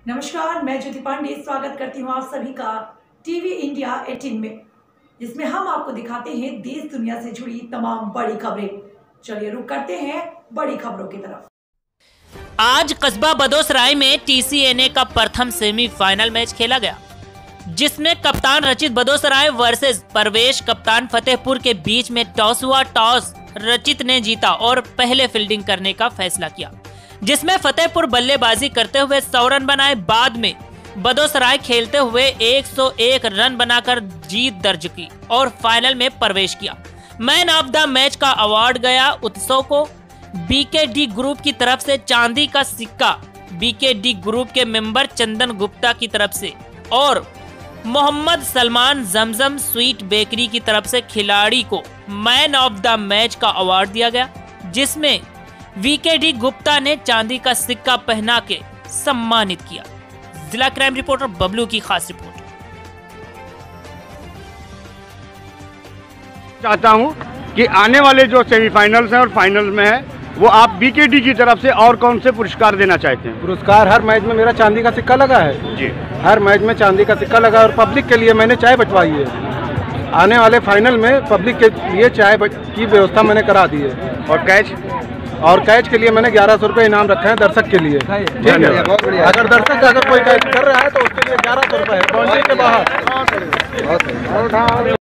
नमस्कार, मैं ज्योति पांडे स्वागत करती हूँ आप सभी का टीवी इंडिया 18 में, जिसमें हम आपको दिखाते हैं देश दुनिया से जुड़ी तमाम बड़ी खबरें। चलिए रुक करते हैं बड़ी खबरों की तरफ। आज कस्बा बदोसराय में TCNA का प्रथम सेमीफाइनल मैच खेला गया, जिसमें कप्तान रचित बदोसराय वर्सेस परवेश कप्तान फतेहपुर के बीच में टॉस हुआ। टॉस रचित ने जीता और पहले फील्डिंग करने का फैसला किया, जिसमें फतेहपुर बल्लेबाजी करते हुए 100 रन बनाए। बाद में बदोसराय खेलते हुए 101 रन बनाकर जीत दर्ज की और फाइनल में प्रवेश किया। मैन ऑफ द मैच का अवार्ड गया उत्सव को। BKD ग्रुप की तरफ से चांदी का सिक्का BKD ग्रुप के मेंबर चंदन गुप्ता की तरफ से और मोहम्मद सलमान जमजम स्वीट बेकरी की तरफ से खिलाड़ी को मैन ऑफ द मैच का अवार्ड दिया गया, जिसमें VKD गुप्ता ने चांदी का सिक्का पहना के सम्मानित किया। जिला क्राइम रिपोर्टर बबलू की खास रिपोर्ट। चाहता हूं कि आने वाले जो सेमीफाइनल्स हैं और फाइनल में है, वो आप BKD की तरफ से और कौन से पुरस्कार देना चाहते हैं? पुरस्कार हर मैच में मेरा चांदी का सिक्का लगा है जी। हर मैच में चांदी का सिक्का लगा और पब्लिक के लिए मैंने चाय बंटवाई है। आने वाले फाइनल में पब्लिक के लिए चाय की व्यवस्था मैंने करा दी है। और कैच के लिए मैंने 1100 रुपये इनाम रखे हैं दर्शक के लिए। ठीक है, अगर दर्शक अगर कोई कैच कर रहा है तो उसके लिए 1100 रुपये है बाउंड्री के बाहर।